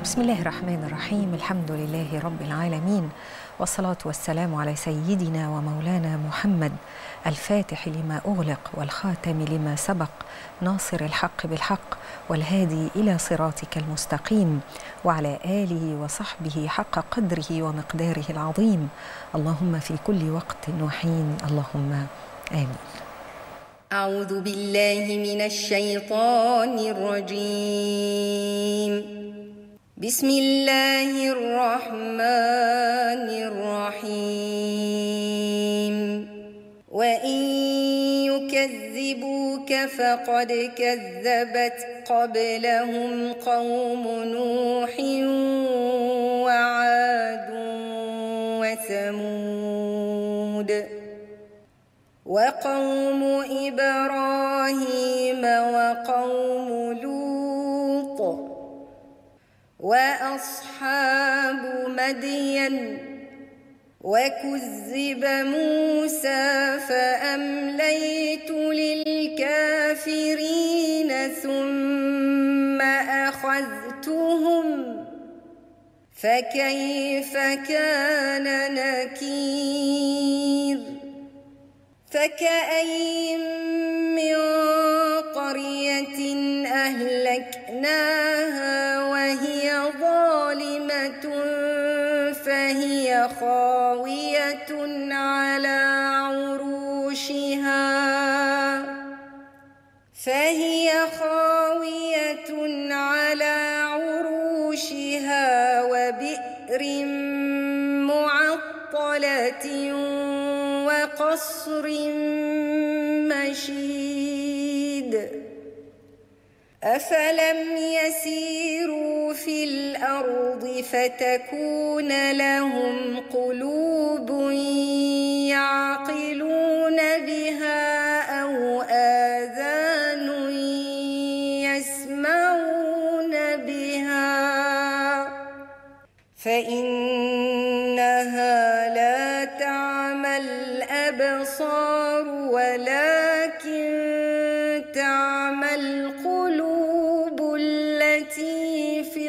بسم الله الرحمن الرحيم. الحمد لله رب العالمين، والصلاة والسلام على سيدنا ومولانا محمد الفاتح لما أغلق والخاتم لما سبق، ناصر الحق بالحق والهادي إلى صراطك المستقيم، وعلى آله وصحبه حق قدره ومقداره العظيم. اللهم في كل وقت وحين، اللهم آمين. أعوذ بالله من الشيطان الرجيم. بسم الله الرحمن الرحيم. وإن يكذبوك فقد كذبت قبلهم قوم نوح وعاد وثمود وقوم إبراهيم وقوم لوط وأصحاب مدين وكذب موسى فأمليت للكافرين ثم أخذتهم فكيف كان نكير. فكأين من قرية أهلكناها وهي ظالمة فهي خاوية على عروشها وبئر معطلة وقصر مشيد. أفلم يسيروا في الأرض فتكون لهم قلوب يعقلون بها أو آذان يسمعون بها فإنها لا تعمى الأبصار ولكن تعمى القلوب التي في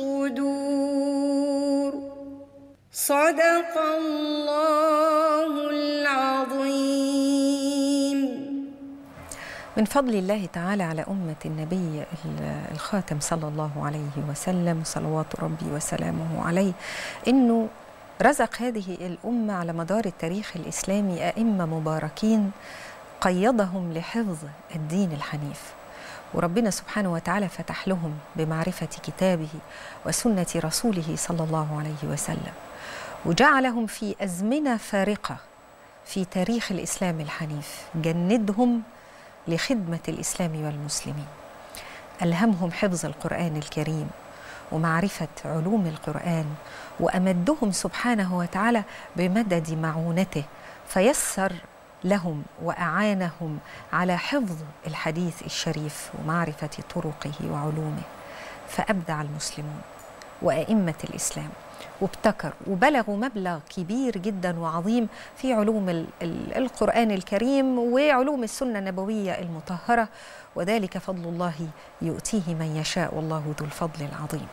الصدور. صدق الله العظيم. من فضل الله تعالى على أمة النبي الخاتم صلى الله عليه وسلم، صلوات ربي وسلامه عليه، إنه رزق هذه الأمة على مدار التاريخ الإسلامي أئمة مباركين قيضهم لحفظ الدين الحنيف، وربنا سبحانه وتعالى فتح لهم بمعرفة كتابه وسنة رسوله صلى الله عليه وسلم، وجعلهم في أزمنة فارقة في تاريخ الإسلام الحنيف، جندهم لخدمة الإسلام والمسلمين، ألهمهم حفظ القرآن الكريم ومعرفة علوم القرآن، وأمدهم سبحانه وتعالى بمدد معونته، فيسر لهم وأعانهم على حفظ الحديث الشريف ومعرفة طرقه وعلومه، فأبدع المسلمون وأئمة الإسلام وابتكروا وبلغوا مبلغ كبير جدا وعظيم في علوم القرآن الكريم وعلوم السنة النبوية المطهرة، وذلك فضل الله يؤتيه من يشاء والله ذو الفضل العظيم.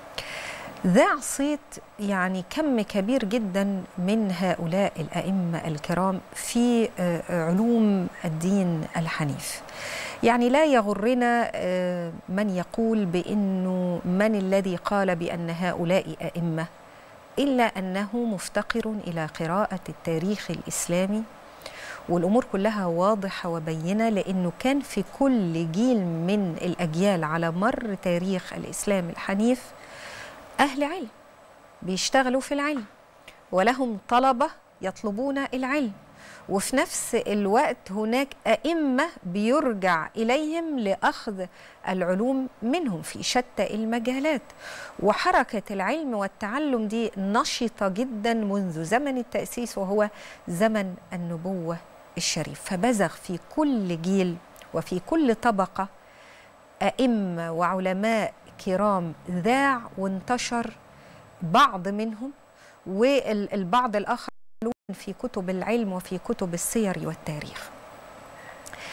ذاع صيت يعني كم كبير جدا من هؤلاء الأئمة الكرام في علوم الدين الحنيف. يعني لا يغرنا من يقول بأنه من الذي قال بأن هؤلاء أئمة، إلا أنه مفتقر إلى قراءة التاريخ الإسلامي، والأمور كلها واضحة وبينة، لأنه كان في كل جيل من الأجيال على مر تاريخ الإسلام الحنيف أهل علم بيشتغلوا في العلم، ولهم طلبة يطلبون العلم، وفي نفس الوقت هناك أئمة بيرجع إليهم لأخذ العلوم منهم في شتى المجالات. وحركة العلم والتعلم دي نشطة جدا منذ زمن التأسيس، وهو زمن النبوة الشريف، فبزغ في كل جيل وفي كل طبقة أئمة وعلماء كرام ذاع وانتشر بعض منهم، والبعض الآخر في كتب العلم وفي كتب السير والتاريخ.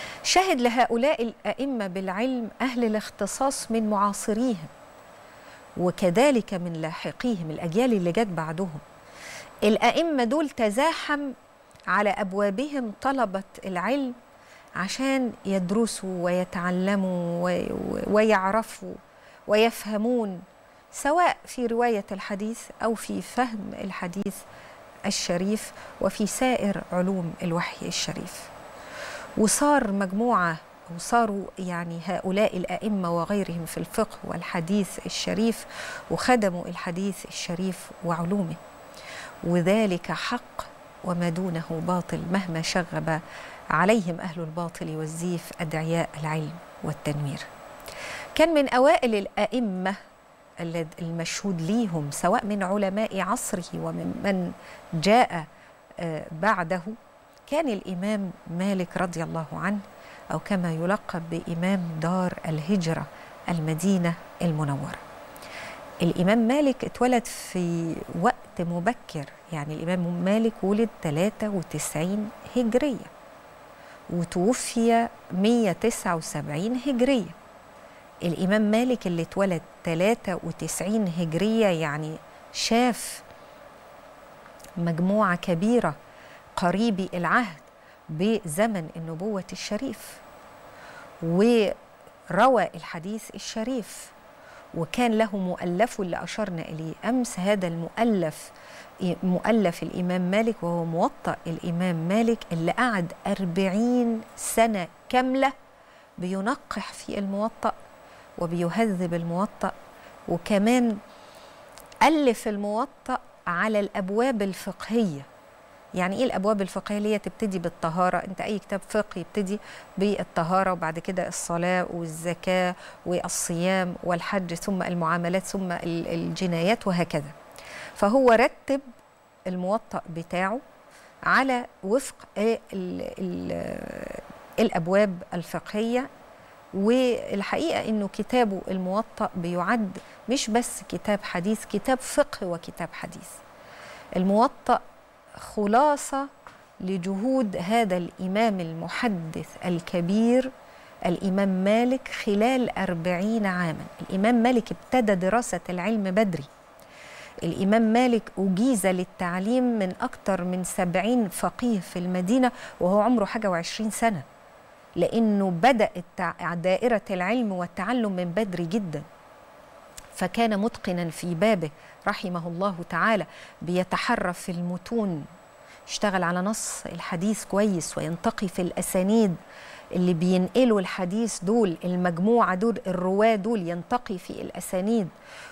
شهد لهؤلاء الأئمة بالعلم أهل الاختصاص من معاصريهم، وكذلك من لاحقيهم الأجيال اللي جت بعدهم. الأئمة دول تزاحم على أبوابهم طلبة العلم عشان يدرسوا ويتعلموا ويعرفوا ويفهمون، سواء في رواية الحديث أو في فهم الحديث الشريف وفي سائر علوم الوحي الشريف. وصار مجموعة، وصاروا يعني هؤلاء الأئمة وغيرهم في الفقه والحديث الشريف وخدموا الحديث الشريف وعلومه، وذلك حق وما دونه باطل مهما شغب عليهم أهل الباطل والزيف أدعياء العلم والتنوير. كان من أوائل الأئمة المشهود ليهم سواء من علماء عصره ومن جاء بعده كان الإمام مالك رضي الله عنه، أو كما يلقب بإمام دار الهجرة المدينة المنورة. الإمام مالك اتولد في وقت مبكر، يعني الإمام مالك ولد 93 هجرية وتوفي 179 هجرية. الإمام مالك اللي اتولد 93 هجرية يعني شاف مجموعة كبيرة قريبي العهد بزمن النبوة الشريف، وروى الحديث الشريف، وكان له مؤلف اللي أشرنا إليه أمس. هذا مؤلف الإمام مالك، وهو موطأ الإمام مالك اللي قعد 40 سنة كاملة بينقح في الموطأ وبيهذب الموطأ، وكمان ألف الموطأ على الأبواب الفقهية. يعني إيه الأبواب الفقهية؟ اللي هي تبتدي بالطهارة. أنت أي كتاب فقه يبتدي بالطهارة، وبعد كده الصلاة والزكاة والصيام والحج، ثم المعاملات، ثم الجنايات، وهكذا. فهو رتب الموطأ بتاعه على وفق الأبواب الفقهية. والحقيقة أنه كتابه الموطأ بيعد مش بس كتاب حديث، كتاب فقه وكتاب حديث. الموطأ خلاصة لجهود هذا الإمام المحدث الكبير الإمام مالك خلال 40 عاما. الإمام مالك ابتدى دراسة العلم بدري. الإمام مالك أجيز للتعليم من أكثر من 70 فقيه في المدينة وهو عمره حاجة و20 سنة، لأنه بدأ دائرة العلم والتعلم من بدري جدا، فكان متقنا في بابه رحمه الله تعالى، بيتحرى في المتون، اشتغل على نص الحديث كويس، وينتقي في الأسانيد اللي بينقلوا الحديث دول، المجموعة دول، الرواة دول، ينتقي في الأسانيد.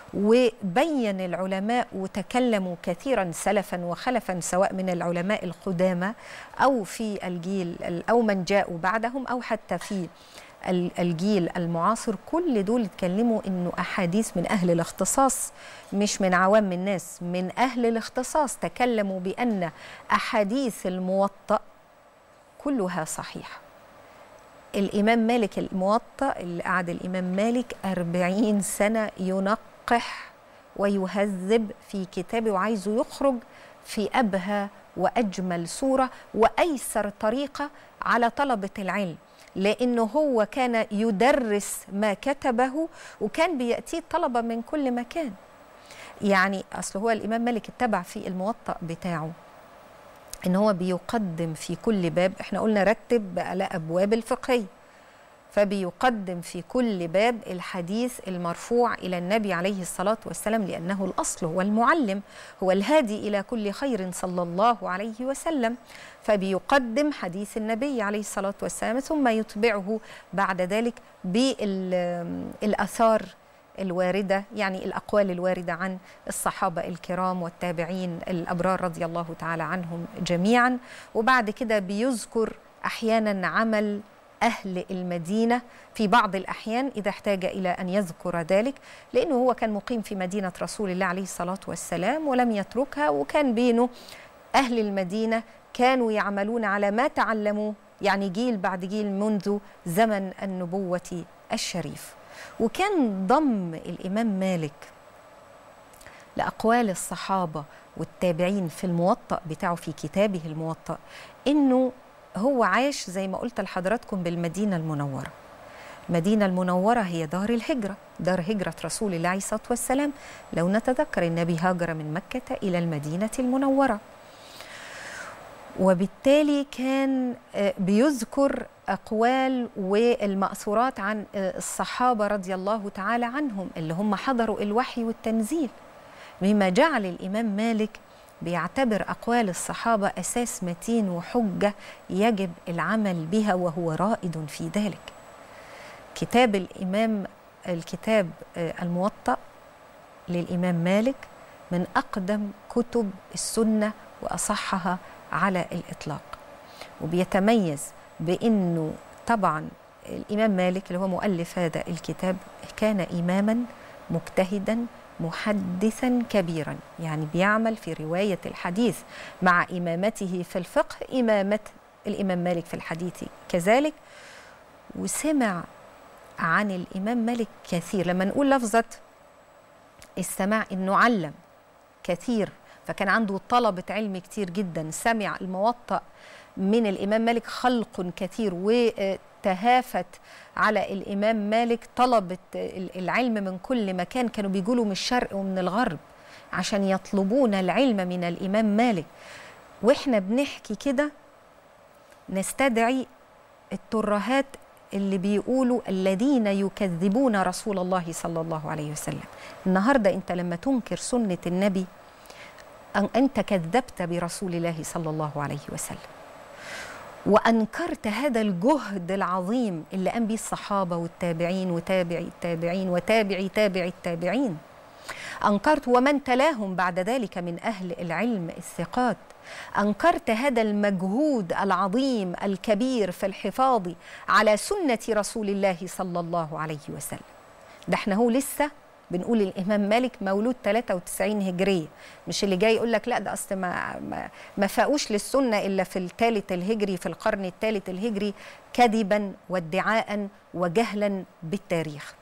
وبين العلماء وتكلموا كثيرا سلفا وخلفا، سواء من العلماء القدامى أو في الجيل أو من جاءوا بعدهم أو حتى في الجيل المعاصر. كل دول اتكلموا إنه أحاديث من أهل الاختصاص، مش من عوام الناس، من أهل الاختصاص. تكلموا بأن أحاديث الموطأ كلها صحيحة. الإمام مالك الموطأ اللي قعد الإمام مالك 40 سنة ينقح ويهذب في كتابه، وعايزه يخرج في أبهى وأجمل صورة وأيسر طريقة على طلبة العلم، لأنه هو كان يدرس ما كتبه، وكان بيأتيه طلبة من كل مكان. يعني أصل هو الإمام مالك اتبع في الموطأ بتاعه إن هو بيقدم في كل باب، إحنا قلنا رتب على أبواب الفقهية، فبيقدم في كل باب الحديث المرفوع إلى النبي عليه الصلاة والسلام، لأنه الأصل، هو المعلم، هو الهادي إلى كل خير صلى الله عليه وسلم. فبيقدم حديث النبي عليه الصلاة والسلام، ثم يتبعه بعد ذلك بالآثار الواردة، يعني الأقوال الواردة عن الصحابة الكرام والتابعين الأبرار رضي الله تعالى عنهم جميعا. وبعد كده بيذكر أحيانا عمل أهل المدينة في بعض الأحيان إذا احتاج إلى أن يذكر ذلك، لأنه هو كان مقيم في مدينة رسول الله عليه الصلاة والسلام ولم يتركها، وكان بينه أهل المدينة كانوا يعملون على ما تعلموا، يعني جيل بعد جيل منذ زمن النبوة الشريف. وكان ضم الإمام مالك لأقوال الصحابة والتابعين في الموطأ بتاعه، في كتابه الموطأ، إنه هو عاش زي ما قلت لحضراتكم بالمدينة المنورة، المدينة المنورة هي دار الهجرة، دار هجرة رسول الله عليه الصلاة والسلام. لو نتذكر النبي هاجر من مكة إلى المدينة المنورة، وبالتالي كان بيذكر أقوال والمأثورات عن الصحابة رضي الله تعالى عنهم اللي هم حضروا الوحي والتنزيل، مما جعل الإمام مالك بيعتبر أقوال الصحابة أساس متين وحجة يجب العمل بها، وهو رائد في ذلك. الكتاب الموطأ للإمام مالك من أقدم كتب السنة وأصحها على الإطلاق، وبيتميز بأنه طبعا الإمام مالك اللي هو مؤلف هذا الكتاب كان إماما مجتهدا محدثا كبيرا، يعني بيعمل في رواية الحديث مع إمامته في الفقه إمامة الإمام مالك في الحديث كذلك. وسمع عن الإمام مالك كثير، لما نقول لفظة السماع إنه علم كثير، فكان عنده طلبة علم كتير جدا، سمع الموطأ من الإمام مالك خلق كثير، وتهافت على الإمام مالك طلبة العلم من كل مكان، كانوا بيقولوا من الشرق ومن الغرب عشان يطلبون العلم من الإمام مالك. وإحنا بنحكي كده نستدعي الترهات اللي بيقولوا الذين يكذبون رسول الله صلى الله عليه وسلم. النهاردة أنت لما تنكر سنة النبي أنت كذبت برسول الله صلى الله عليه وسلم، وأنكرت هذا الجهد العظيم اللي قام به الصحابة والتابعين وتابعي التابعين وتابعي تابعي التابعين. أنكرت ومن تلاهم بعد ذلك من أهل العلم الثقات. أنكرت هذا المجهود العظيم الكبير في الحفاظ على سنة رسول الله صلى الله عليه وسلم. ده احنا هو لسه بنقول الإمام مالك مولود 93 هجرية، مش اللي جاي يقول لك لا ده أصل ما فاقوش للسنة إلا في الثالث الهجري، في القرن الثالث الهجري، كذبا وادعاء وجهلا بالتاريخ.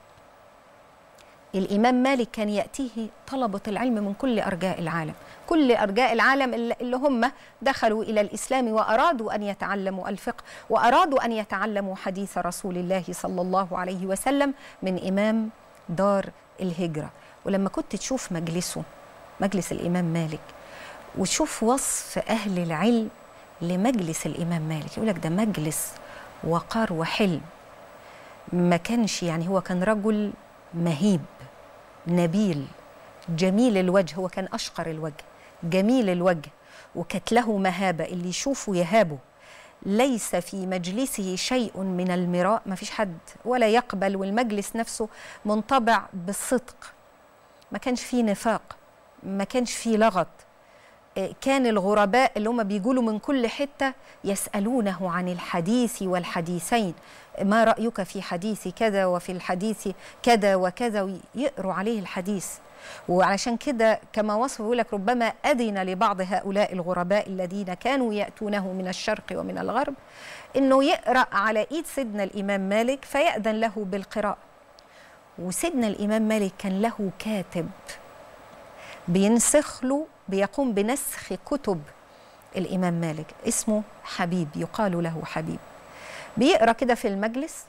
الإمام مالك كان يأتيه طلبة العلم من كل أرجاء العالم، كل أرجاء العالم اللي هم دخلوا إلى الإسلام وأرادوا أن يتعلموا الفقه وأرادوا أن يتعلموا حديث رسول الله صلى الله عليه وسلم من إمام دار الهجرة. ولما كنت تشوف مجلس الإمام مالك وتشوف وصف أهل العلم لمجلس الإمام مالك، يقولك ده مجلس وقار وحلم. ما كانش يعني هو كان رجل مهيب نبيل جميل الوجه، هو كان أشقر الوجه جميل الوجه، وكانت له مهابة اللي يشوفه يهابه. ليس في مجلسه شيء من المراء، ما فيش حد ولا يقبل، والمجلس نفسه منطبع بالصدق، ما كانش فيه نفاق، ما كانش فيه لغط. كان الغرباء اللي هم بيقولوا من كل حتة يسألونه عن الحديث والحديثين، ما رأيك في حديث كذا وفي الحديث كذا وكذا، ويقروا عليه الحديث. وعلشان كده كما وصف يقول لك ربما أذن لبعض هؤلاء الغرباء الذين كانوا يأتونه من الشرق ومن الغرب إنه يقرأ على إيد سيدنا الإمام مالك فيأذن له بالقراءة. وسيدنا الإمام مالك كان له كاتب بينسخ له، بيقوم بنسخ كتب الإمام مالك، اسمه حبيب، يقال له حبيب. بيقرأ كده في المجلس،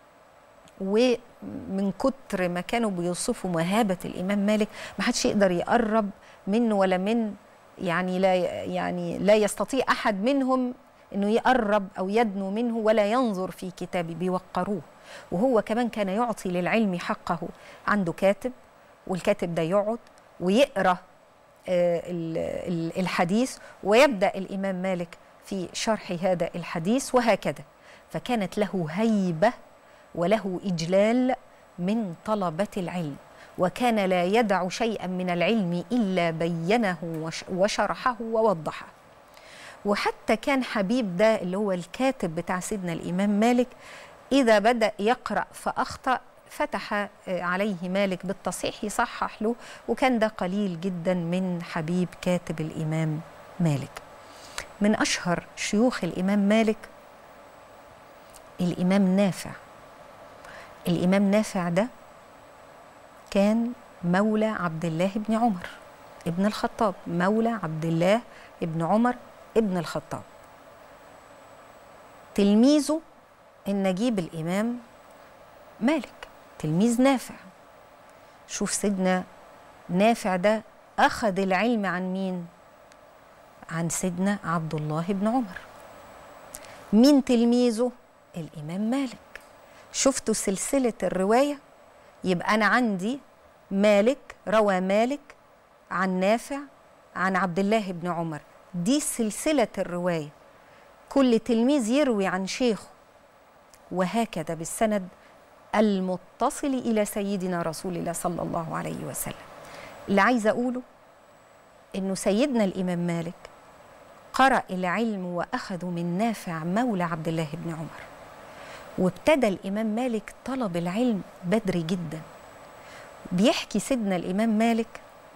ومن كتر ما كانوا بيوصفوا مهابة الإمام مالك ما حدش يقدر يقرب منه ولا من يعني لا يستطيع أحد منهم إنه يقرب أو يدنو منه ولا ينظر في كتابه، بيوقروه. وهو كمان كان يعطي للعلم حقه، عنده كاتب، والكاتب ده يقعد ويقرأ الحديث، ويبدأ الإمام مالك في شرح هذا الحديث، وهكذا. فكانت له هيبة وله إجلال من طلبة العلم، وكان لا يدع شيئا من العلم إلا بينه وشرحه ووضحه. وحتى كان حبيب ده اللي هو الكاتب بتاع سيدنا الإمام مالك إذا بدأ يقرأ فأخطأ فتح عليه مالك بالتصحيح يصحح له، وكان ده قليل جدا من حبيب كاتب الإمام مالك. من أشهر شيوخ الإمام مالك الإمام نافع. الإمام نافع ده كان مولى عبد الله بن عمر ابن الخطاب، مولى عبد الله ابن عمر ابن الخطاب، تلميذه النجيب الإمام مالك تلميذ نافع. شوف سيدنا نافع ده أخذ العلم عن مين؟ عن سيدنا عبد الله بن عمر. مين تلميذه؟ الإمام مالك. شفتوا سلسلة الرواية؟ يبقى أنا عندي مالك، روى مالك عن نافع عن عبد الله بن عمر، دي سلسلة الرواية، كل تلميذ يروي عن شيخه، وهكذا بالسند المتصل إلى سيدنا رسول الله صلى الله عليه وسلم. اللي عايزة أقوله إنه سيدنا الإمام مالك قرأ العلم وأخذه من نافع مولى عبد الله بن عمر، وابتدى الإمام مالك طلب العلم بدري جدا. بيحكي سيدنا الإمام مالك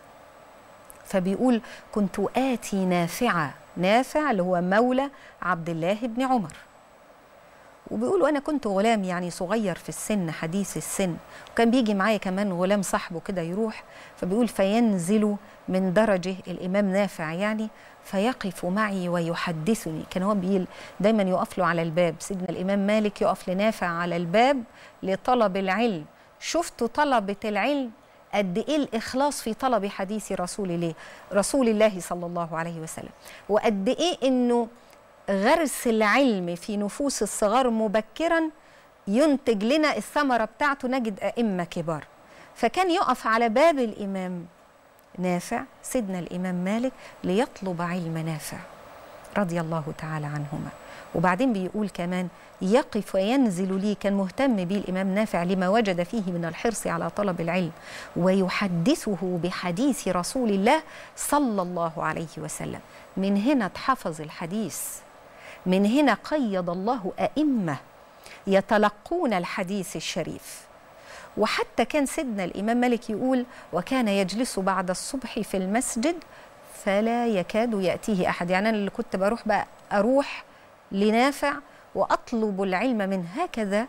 فبيقول: كنت آتي نافع اللي هو مولى عبد الله بن عمر، وبيقول وأنا كنت غلام يعني صغير في السن، حديث السن، وكان بيجي معايا كمان غلام صاحبه كده يروح، فبيقول فينزل من درجه الإمام نافع يعني فيقف معي ويحدثني. كان هو دايما يقف له على الباب، سيدنا الإمام مالك يقف لنافع على الباب لطلب العلم. شفتوا طلبة العلم قد إيه الإخلاص في طلب حديث رسول الله صلى الله عليه وسلم، وقد إيه إنه غرس العلم في نفوس الصغار مبكرا ينتج لنا الثمرة بتاعته، نجد أئمة كبار. فكان يقف على باب الإمام نافع سيدنا الإمام مالك ليطلب علم نافع رضي الله تعالى عنهما. وبعدين بيقول كمان يقف وينزل لي، كان مهتم به الإمام نافع لما وجد فيه من الحرص على طلب العلم، ويحدثه بحديث رسول الله صلى الله عليه وسلم. من هنا اتحفظ الحديث، من هنا قيض الله أئمة يتلقون الحديث الشريف. وحتى كان سيدنا الإمام مالك يقول: وكان يجلس بعد الصبح في المسجد فلا يكاد يأتيه أحد. يعني أنا اللي كنت أروح لنافع وأطلب العلم منه. هكذا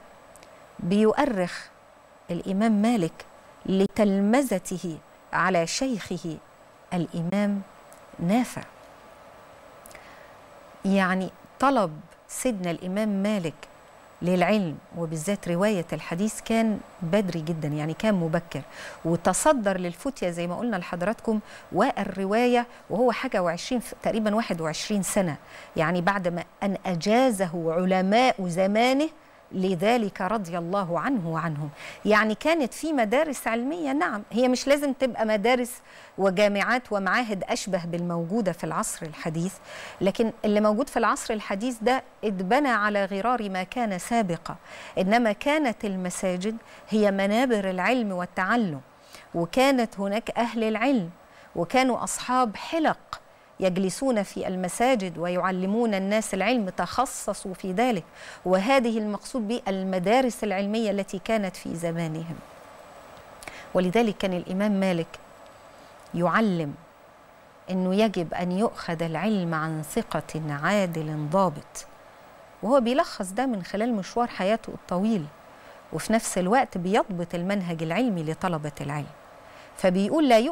بيؤرخ الإمام مالك لتلمذته على شيخه الإمام نافع. يعني طلب سيدنا الإمام مالك للعلم وبالذات رواية الحديث كان بدري جدا، يعني كان مبكر، وتصدر للفتية زي ما قلنا لحضراتكم والرواية وهو حاجة وعشرين تقريبا 21 سنة، يعني بعد ما أن أجازه علماء زمانه لذلك رضي الله عنه وعنهم. يعني كانت في مدارس علمية، نعم هي مش لازم تبقى مدارس وجامعات ومعاهد أشبه بالموجودة في العصر الحديث، لكن اللي موجود في العصر الحديث ده اتبنى على غرار ما كان سابقا. إنما كانت المساجد هي منابر العلم والتعلم، وكانت هناك أهل العلم، وكانوا أصحاب حلق يجلسون في المساجد ويعلمون الناس العلم، تخصصوا في ذلك. وهذه المقصود بالمدارس العلمية التي كانت في زمانهم. ولذلك كان الإمام مالك يعلم أنه يجب أن يؤخذ العلم عن ثقة عادل ضابط، وهو بيلخص ده من خلال مشوار حياته الطويل، وفي نفس الوقت بيضبط المنهج العلمي لطلبة العلم. فبيقول لا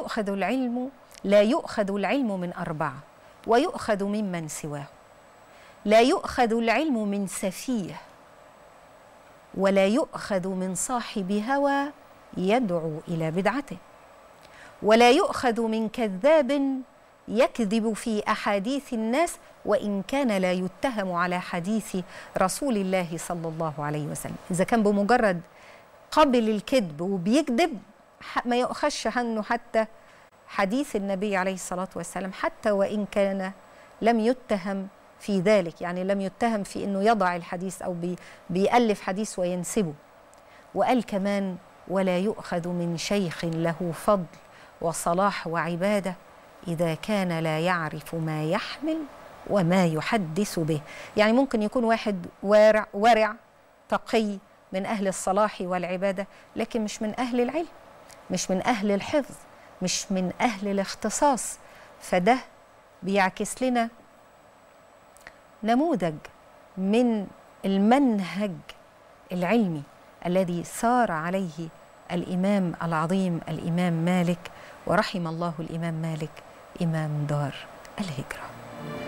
يؤخذ العلم من أربعة ويؤخذ ممن سواه. لا يؤخذ العلم من سفيه، ولا يؤخذ من صاحب هوى يدعو إلى بدعته، ولا يؤخذ من كذاب يكذب في أحاديث الناس وإن كان لا يتهم على حديث رسول الله صلى الله عليه وسلم. إذا كان بمجرد قبل الكذب وبيكذب ما يؤخذش عنه حتى حديث النبي عليه الصلاة والسلام، حتى وإن كان لم يتهم في ذلك، يعني لم يتهم في أنه يضع الحديث أو بيألف حديث وينسبه. وقال كمان ولا يؤخذ من شيخ له فضل وصلاح وعبادة إذا كان لا يعرف ما يحمل وما يحدث به. يعني ممكن يكون واحد ورع تقي من أهل الصلاح والعبادة، لكن مش من أهل العلم، مش من أهل الحفظ، مش من أهل الاختصاص. فده بيعكس لنا نموذج من المنهج العلمي الذي سار عليه الإمام العظيم الإمام مالك، ورحم الله الإمام مالك إمام دار الهجرة.